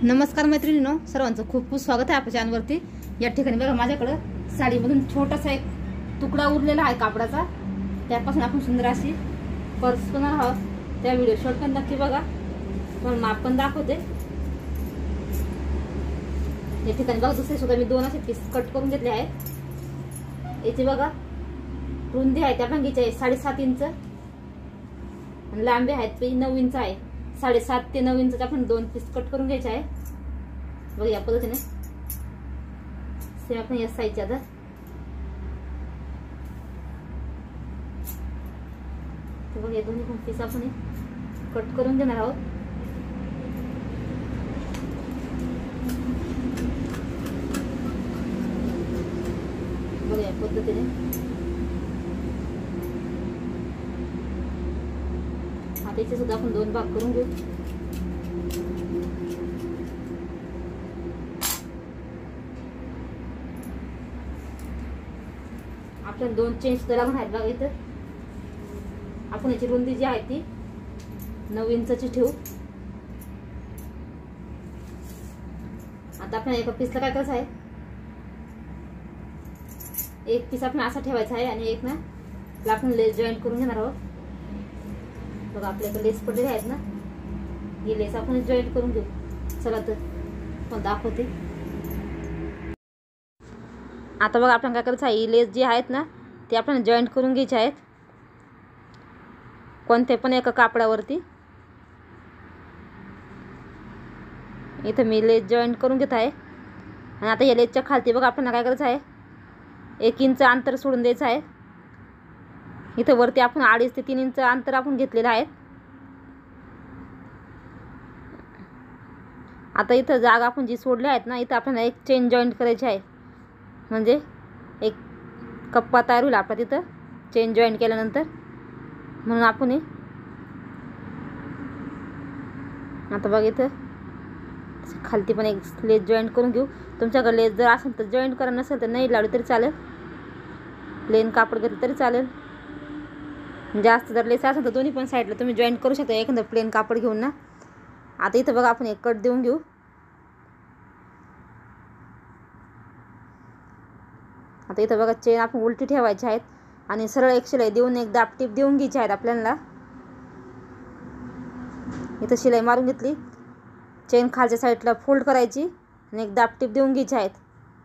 नमस्कार मैत्रिणींनो, सर्वांचं खूप खूप स्वागत आहे आपल्या चॅनलवरती। या ठिकाणी बघा माझ्याकडे साडीमधून छोटासा एक तुकडा उरलेला आहे कापडाचा, त्यापासून आपण सुंदर अशी पर्स बनवणार आहोत। त्या व्हिडिओ शॉर्ट पण नक्की बघा, पण माप पण दाखवते। या ठिकाणी बघा दुसरे सुद्धा मी 2 असे पीस कट करून घेतले आहेत। याची बघा रुंदी आहे त्या भांगीची 7.5 इंच आणि लांबी आहेत 9 इंच आहे। 7.5 ते 9 इंच आपण 2 पीस कट करून घ्यायचे आहे। बघा या पद्धतीने सेम आपण या साईजचे आता बघा या दोन्ही पण पीस आपण कट करून घेणार आहोत। बघा या पद्धतीने त्याचे सुद्धा आपण 2 भाग करून घेऊ। आपल्याला 2 चेन सुद्धा लागणार आहेत बघा। इथं आपण याची रुंदी जी आहे ती 9 इंचची ठेवू। आता आपल्याला एका पीसला काय करायचं आहे, एक पीस आपण असा ठेवायचा आहे आणि एक ना आपण लेस जॉईंट करून घेणार आहोत। बघा आपल्याकडे लेस पडलेले आहेत ना, ही लेस आपण जॉईंट करून घेऊ। चला तर पण दाखवते। आता बघा आपण काय करायचं आहे, ही लेस जी आहेत ना ती आपण जॉईंट करून घ्यायची आहेत कोणते पण एका कापडावरती। इथं मी लेस जॉईंट करून घेत आहे आणि आता या लेसच्या खालती बघा आपण काय करायचं आहे, 1 इंच अंतर सोडून द्यायचं आहे। इथं वरती आपण 2.5 ते 3 इंच अंतर आपण घेतलेलं आहे। आता इथं जागा आपण जी सोडली आहेत ना, इथं आपल्याला एक चेन जॉईंट करायची आहे, म्हणजे एक कप्पा तयार होईल आपला तिथं चेन जॉईंट केल्यानंतर। म्हणून आपण आता बघा इथं खालती पण एक लेस जॉईंट करून घेऊ। तुमच्याकडे लेस जर असेल तर जॉईंट करा, नसेल तर नाही लावली तरी चालेल, प्लेन कापड घेतलं तरी चालेल। जास्त जर लेस असेल तर दोन्ही पण साईडला तुम्ही जॉईंट करू शकता एखादं प्लेन कापड घेऊन ना। आता इथं बघा आपण एक कट देऊन घेऊ। आता इथं बघा चेन आपण उलटी ठेवायची आहेत आणि सरळ एक शिलाई देऊन एक दाब टीप देऊन घ्यायची आहेत आपल्याला। इथं शिलाई मारून घेतली, चेन खालच्या साईडला फोल्ड करायची आणि एक दाब टीप देऊन घ्यायची आहेत।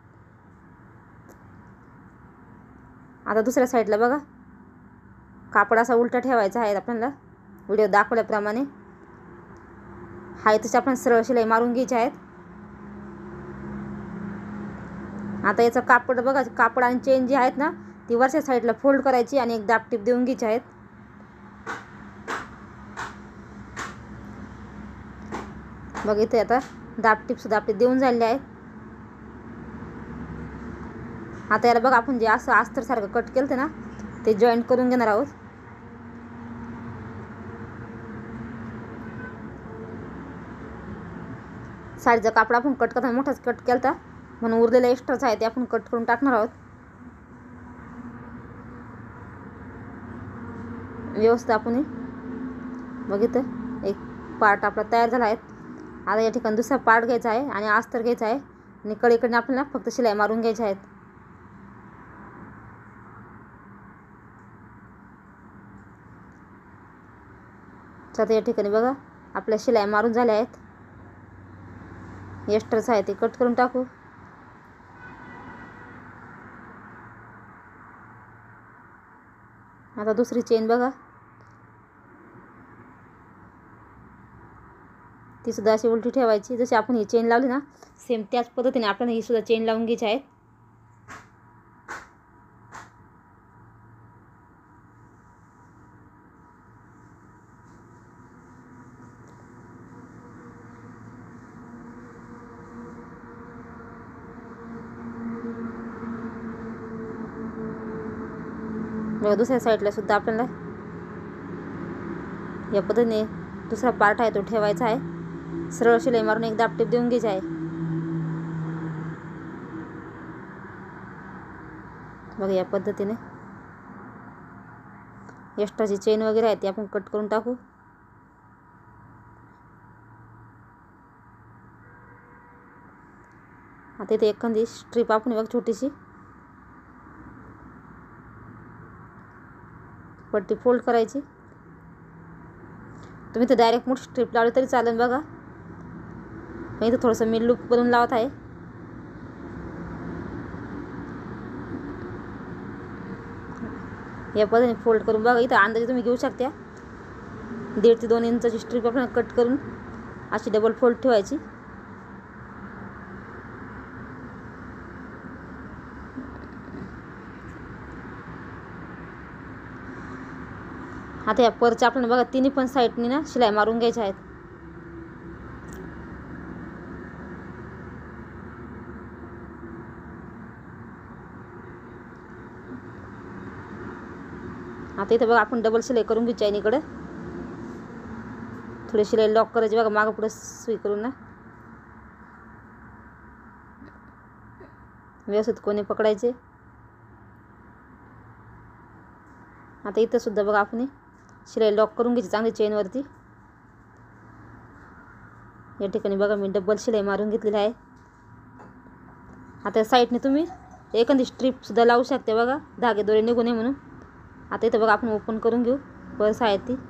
आता दुसऱ्या साईडला बघा कापड असा उलटा ठेवायचा आहे आपल्याला, व्हिडिओ दाखवल्याप्रमाणे। हा इथं आपण सरळ शिलाई मारून घ्यायची आहेत। आता याचं कापड बघा, कापड आणि चेन जी आहेत ना ती वरच्या साईडला फोल्ड करायची आणि एक दाब टीप देऊन घ्यायची आहेत। बघा इथे आता दाब टीप सुद्धा आपली देऊन झालेली आहे। आता याला बघा आपण जे असं अस्तर सारखं कट केलं ना ते जॉईंट करून घेणार आहोत। साडीचा कापड आपण कट करताना मोठाच कट केलता, म्हणून उरलेला एक्स्ट्राच आहे ते आपण कट करून टाकणार आहोत। व्यवस्थित आपण बघितलं एक पार्ट आपला तयार झाला आहे। आता या ठिकाणी दुसरा पार्ट घ्यायचा आहे आणि अस्तर घ्यायचा आहे आणि कडेकडे आपल्याला फक्त शिलाई मारून घ्यायची आहेत। आता या ठिकाणी बघा आपल्या शिलाई मारून झाल्या आहेत, एक्स्ट्राच आहे ते कट करून टाकू। आता दुसरी चेन बघा, ती सुद्धा अशी उलटी ठेवायची, जशी आपण ही चेन लावली ना सेम त्याच पद्धतीने आपल्याला ही सुद्धा चेन लावून घ्यायची आहे। बघा दुसऱ्या साईडला सुद्धा आपल्याला या पद्धतीने दुसरा पार्ट आहे तो ठेवायचा आहे। सरळ शिलाई मारून एक दाब टीप देऊन घ्यायची आहे। बघा या पद्धतीने एक्स्ट्राची चेन वगैरे आहे ती आपण कट करून टाकू। आता इथे एखादी स्ट्रीप आपण बघ छोटीशी पट्टी फोल्ड करायची. तुम्ही तर डायरेक्ट मोठी स्ट्रीप लावली तरी चालेल बघा. मी इथं थोडंसं मी लूप बनवून लावत आहे. या पद्धतीने फोल्ड करून बघा. इथं अंदाजे तुम्ही घेऊ शकता 1.5 ते 2 इंचाची स्ट्रीप आपण कट करून अशी डबल फोल्ड ठेवायची. आता या परच्या आपल्याला बघा तिन्ही पण साईडनी ना शिलाई मारून घ्यायच्या आहेत. आता इथे बघा आपण डबल शिलाई करून घेऊ चैनीकडे. थोडी शिलाई लॉक करायची बघा मागं पुढे सुई करून ना व्यवस्थित कोणी पकडायचे. आता इथं सुद्धा बघा आपण शिलाई लॉक करून घ्यायची चांगली चेनवरती. या ठिकाणी बघा मी डबल शिलाई मारून घेतलेली आहे. आता साईडने तुम्ही एखादी स्ट्रीपसुद्धा लावू शकते बघा धागे दोरे निघू नये म्हणून. आता इथं बघा आपण ओपन करून घेऊ पर्स आहे ती.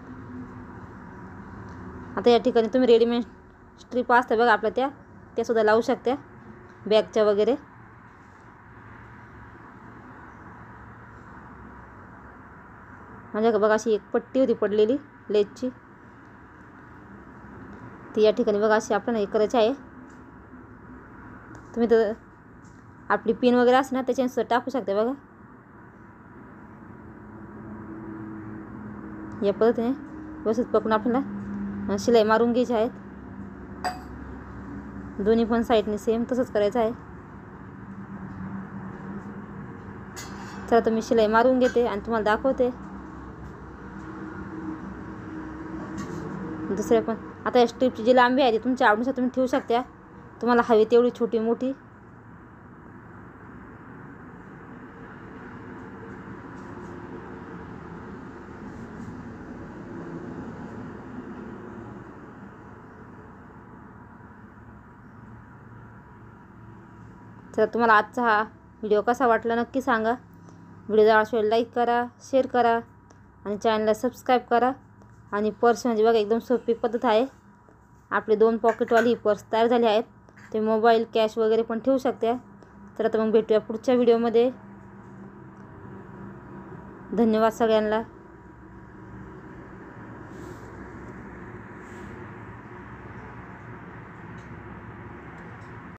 आता या ठिकाणी तुम्ही रेडीमेड स्ट्रीप असतात बघा आपल्या त्यासुद्धा लावू शकता बॅगच्या वगैरे. माझ्याकडे बघा अशी एक पट्टी होती पडलेली लेसची, ती या ठिकाणी बघा अशी आपल्याला हे करायची आहे. तुम्ही तर आपली पिन वगैरे असते ना त्याच्यानुसार टाकू शकता बघा. या पद्धतीने व्यवस्थित पकडून आपल्याला शिलाई मारून घ्यायची आहेत. दोन्ही पण साईडने सेम तसंच करायचं आहे. चला तर मी शिलाई मारून घेते आणि तुम्हाला दाखवते दुसऱ्या पण. आता या स्ट्रीपची जी लांबी आहे ती तुमच्या आवडीनुसार तुम्ही ठेवू शकता. तुम्हाला हवी तेवढी छोटी मोठी. तर तुम्हाला आजचा हा व्हिडिओ कसा वाटला नक्की सांगा. व्हिडिओ आवडल्यास लाईक करा, शेअर करा आणि चॅनलला सबस्क्राईब करा. आणि पर्स म्हणजे बघा एकदम सोपी पद्धत आहे. आपले 2 पॉकेटवाली पर्स तयार झाली आहेत. ते मोबाईल कॅश वगैरे पण ठेवू शकता. तर आता मग भेटूया पुढच्या व्हिडिओमध्ये. धन्यवाद सगळ्यांना.